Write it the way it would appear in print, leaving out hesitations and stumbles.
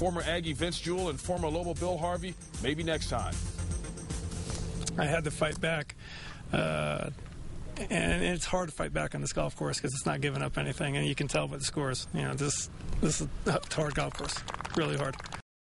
former Aggie Vince Jewell and former Lobo Bill Harvey. Maybe next time. I had to fight back. And it's hard to fight back on this golf course because it's not giving up anything, and you can tell by the scores. You know, this is a hard golf course, really hard.